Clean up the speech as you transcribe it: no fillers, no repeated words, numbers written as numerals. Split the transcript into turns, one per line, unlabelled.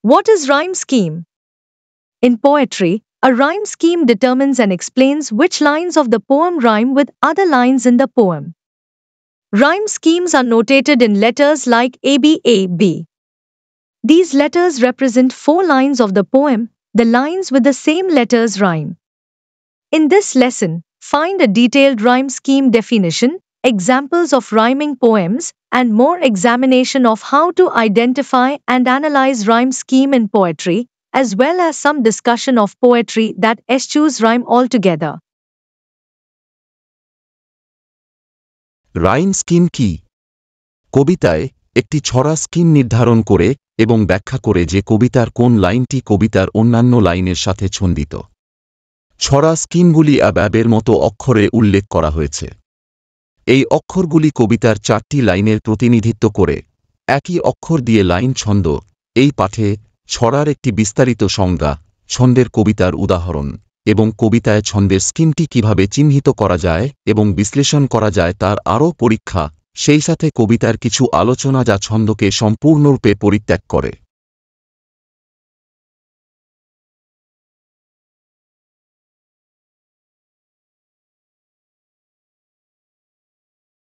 What is rhyme scheme? In poetry, a rhyme scheme determines and explains which lines of the poem rhyme with other lines in the poem. Rhyme schemes are notated in letters like ABAB. These letters represent 4 lines of the poem. The lines with the same letters rhyme. In this lesson, find a detailed rhyme scheme definition, examples of rhyming poems, and more examination of how to identify and analyze rhyme scheme in poetry, as well as some discussion of poetry that eschews rhyme altogether.
Rhyme scheme কি? কবিতায় একটি ছড়া scheme নির্ধারণ করে এবং ব্যাখ্যা করে যে কবিতার কোন লাইনটি কবিতার অন্যান্য লাইনের সাথে ছন্দিত। ছড়া স্কিমগুলি অ্যাবের মতো অক্ষরে উল্লেখ করা হয়েছে। এই অক্ষরগুলি কবিতার 4টি লাইনের প্রতিনিধিত্ব করে। একই অক্ষর দিয়ে লাইন ছন্দ। এই পাঠে ছড়ার একটি বিস্তারিত সংজ্ঞা, ছন্দের কবিতার উদাহরণ এবং কবিতায় ছন্দের স্কিমটি কিভাবে চিহ্নিত করা যায় এবং বিশ্লেষণ করা যায় তার আরও পরীক্ষা, সেই সাথে কবিতার কিছু আলোচনা যা ছন্দকে সম্পূর্ণরূপে পরিত্যাগ করে।